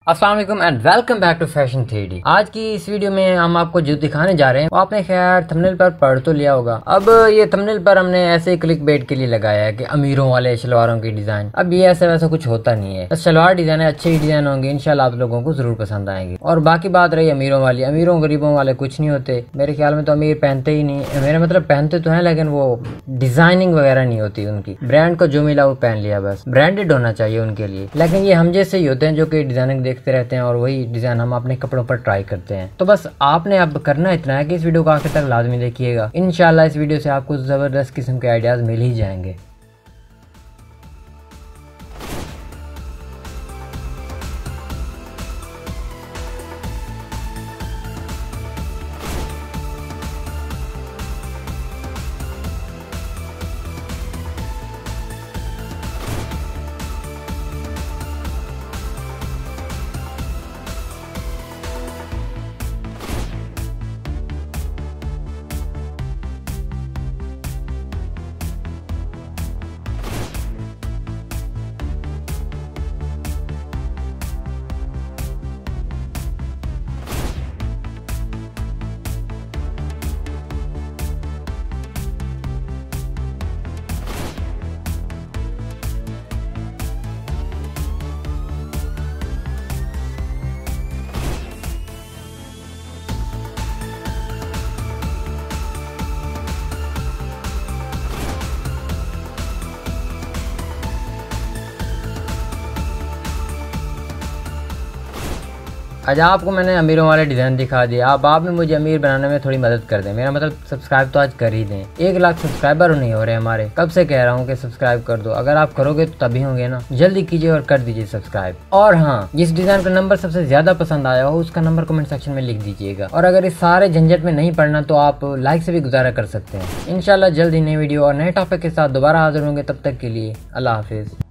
अस्सलाम वालेकुम and welcome back to fashion 3D। आज की इस वीडियो में हम आपको जो दिखाने जा रहे हैं वो आपने खैर थंबनेल पर पढ़ तो लिया होगा। अब ये थंबनेल पर हमने ऐसे ही क्लिक बेट के लिए लगाया है कि अमीरों वाले शलवारों की डिजाइन। अब ये ऐसा वैसा कुछ होता नहीं है, शलवार डिजाइन है, अच्छे ही डिजाइन होंगे, इंशाल्लाह आप लोगों को जरूर पसंद आएंगे। और बाकी बात रही अमीरों वाली, अमीरों गरीबों वाले कुछ नहीं होते, मेरे ख्याल में तो अमीर पहनते ही नहीं। मेरा मतलब पहनते तो है लेकिन वो डिजाइनिंग वगैरह नहीं होती उनकी, ब्रांड को जो मिला वो पहन लिया, बस ब्रांडेड होना चाहिए उनके लिए। लेकिन ये हम जैसे ही होते हैं जो कि डिजाइनिंग देखते रहते हैं और वही डिजाइन हम अपने कपड़ों पर ट्राई करते हैं। तो बस आपने अब करना इतना है कि इस वीडियो को आखिर तक लाजमी देखिएगा, इंशाल्लाह इस वीडियो से आपको जबरदस्त किस्म के आइडियाज मिल ही जाएंगे। आज आपको मैंने अमीरों वाले डिज़ाइन दिखा दिए, आप भी मुझे अमीर बनाने में थोड़ी मदद कर दें। मेरा मतलब सब्सक्राइब तो आज कर ही दें। 1 लाख सब्सक्राइबर नहीं हो रहे हमारे, कब से कह रहा हूँ कि सब्सक्राइब कर दो। अगर आप करोगे तो तभी होंगे ना, जल्दी कीजिए और कर दीजिए सब्सक्राइब। और हाँ, जिस डिज़ाइन का नंबर सबसे ज्यादा पसंद आया हो उसका नंबर कमेंट सेक्शन में लिख दीजिएगा। और अगर इस सारे झंझट में नहीं पढ़ना तो आप लाइक से भी गुजारा कर सकते हैं। इंशाल्लाह जल्दी नई वीडियो और नए टॉपिक के साथ दोबारा हाजिर होंगे, तब तक के लिए अल्लाह हाफिज।